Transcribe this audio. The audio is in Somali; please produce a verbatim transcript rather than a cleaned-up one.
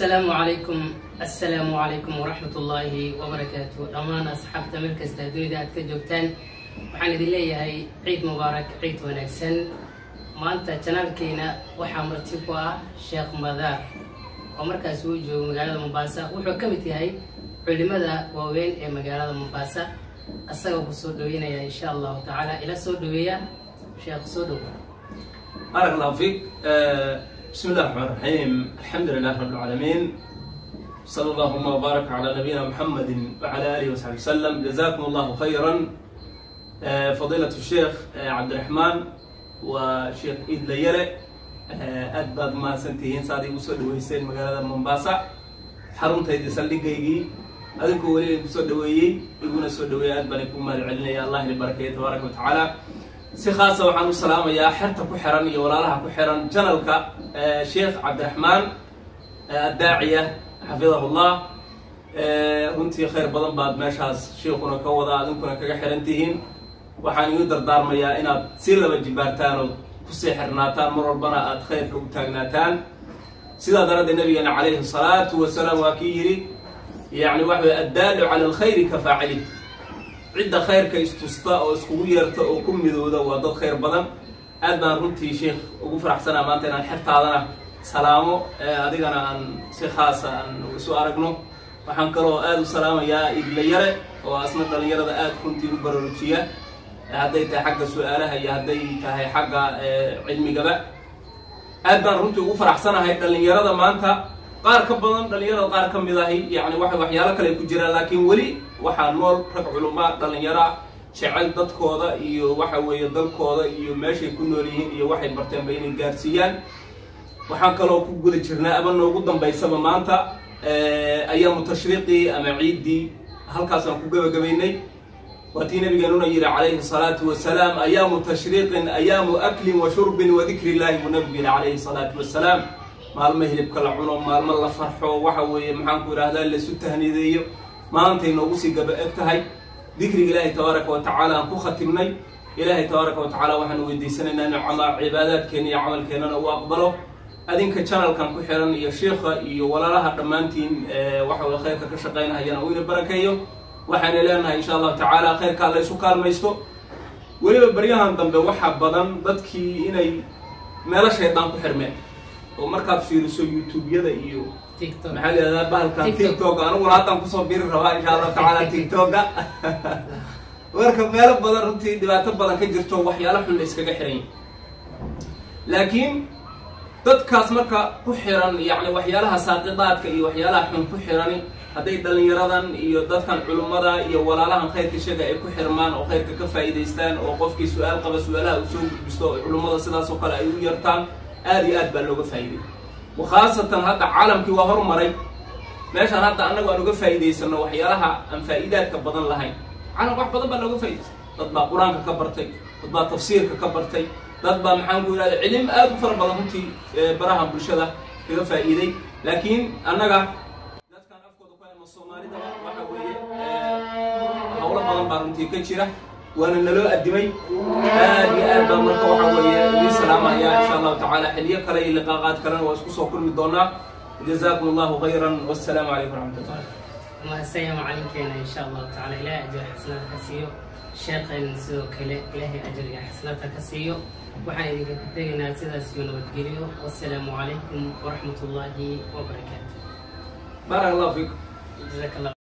السلام عليكم السلام عليكم ورحمة الله وبركاته. أمان أصحاب تملك استهدوني ذات كجوتان وحنا دي لي هاي عيد مبارك عيد ونكسن ما أنت تنالكينا وحمرتكوا شيخ مدار ومركز وجو مقالة مباسة وحكمتي هاي علماء ووين مقالة مباسة السبب السودوية إن شاء الله تعالى إلى السودوية شيخ سودو. بارك الله فيك. أه بسم الله الرحمن الرحيم. الحمد لله رب العالمين، صلى الله وبارك على نبينا محمد وعلى آله وصحبه وسلم. جزاكم الله خيرا أه فضيلة الشيخ أه عبد الرحمن وشيخ إيد ليرة أه أدبد ما سنتين صادي وسود ويسين مقالة منباسة حرم تيدي سلي جيجي أذكر ولي بسود ويي يقول السود ويي أدبد يكون مال علنا يا الله لبركة تبارك وتعالى. si khaasa waxaan u salaamayaa xerta ku xiran iyo walaalaha ku xiran channelka Sheikh Abdurrahman Daaciya xafidahullah. runtii khayr badan baad meeshaas sheekhuna ka wada adinkuna kaga xirantihiin. waxaan idin dardaarmayaa inaad si laba jibaartaan oo ku sii xirnaataan mar walbana aad khayrka u taagnaataan sidaa darada nabigeena calayhi salaatu wasalaam waa kii yiri yani waxa addaalu cala alkhayri ka faacili عدة خير كاستوستا أو سكويرتا أو كم مدودا وضد خير بدن. أدنى رنتي شيخ وقفر أحسن أمانتنا الحرت هذا سلامه أدينا عن شيخاس عن سؤالنا وحنكروا آد سلام يا إبليرة وأسمت اليرة آد كنتي ببرلوتشية هديت حق سؤالها يا هديت هاي حق علمي جبا. أدنى رنتي وقفر أحسن هاي اليرة ما أنت قار كبدن اليرة قار كم بذاهي يعني واحد وحيالك اللي كجرا لكن ولي waxaa nool rag culumaa dhalinyaro jecel dadkooda iyo waxa weeye dalkooda iyo meeshay ku nool yihiin iyo waxay barteen bay inay gaarsiiyaan. waxaan kaloo ku guda jirnaa ama noogu dambaysaba maanta ayaamu tashriiqi ama ciidii halkaasaan ku gabagabaynay. waatii nabigeenuna yiri calayhi salaatu wasalaam ayaamu tashriiqin ayaamu aklin wa shurbin wa dikri llaahi munabbiin calayhi salaatu wasalaam. maalmo hilibka la cuno maalmo la farxo waxa weeye maxaan ku idhaahdaa la isu tahniideeyo maanta inoogu sii gaba eg tahay dikriga ilaahay tabaaraka wa tacaala aan ku khatimnay. ilaahay tabaaraka wa tacaala waxaan weydiisanaynaa inuu camal cibaadaadkeena iyo camalkeennana uu aqbalo. adinka channelkan ku xiran iyo sheekha iyo walaalaha dhammaantiin waxa weye khayrka ka shaqaynahayana uu ina barakeeyo. waxaan leenahay insha allahu tacaala khayrka alla isu kaalmaysto. weliba baryahan dambe waxa badan dadkii inay meelo shaydaan ku xirmeen oo markaad fiiriso youtube-yada iyo maxaa leedahay bahalkan tiktok aniguna haddaan kusoo biri rabaa insha allahu tacaala tiktok-ga marka meelo badan runtii dhibaato badan ka jirto waxyaalo xun la iskaga xiran yahay. laakiin dadkaas marka ku xiran yani waxyaalaha saaqidaadka iyo waxyaalaha xun ku xirani hadday dhalinyaradan iyo dadkan culummada iyo walaalahan khayrka sheega ay ku xirmaan oo khayrka ka faa'iidaystaan oo qofkii su-aal qaba su-aalaha uu soo gudbisto oo culummada sidaas oo kale ay u yartaan aad iyo aad baa looga faa'iiday. وخاصة هذا عالم كي وهر مري ماشي أنا هذا أنا وأنا فايدة سنة وحيالها أم فائدات كبدن لهين عالم واحد بدن بلوجا فايدة تطبع قرآن ككبرتي تطبع تفسير ككبرتي تطبع محمد ولا علم أكثر بلغتي براهم بالشدة كذا فائدة. لكن أنا جا ناس كان أفكار دكان مصومالي ده وحوي حول بدن بارنتي كشيرة وأنا نلو أدمي هذه أربع مرات وحوي سلام يا إن شاء الله تعالى حلية كلا لقاءات كلا واسكسوا كل مدونا. جزاكم الله خيرا والسلام عليكم ورحمة الله. ما السلام عليكم إن شاء الله تعالى إلى أجر حسنات كسيو شيخ سو كلا إلهي أجر حسنات كسيو وحنا كتبنا سيدا سيون وتجريو. والسلام عليكم ورحمة الله وبركاته. بارك الله فيكم. جزاك الله.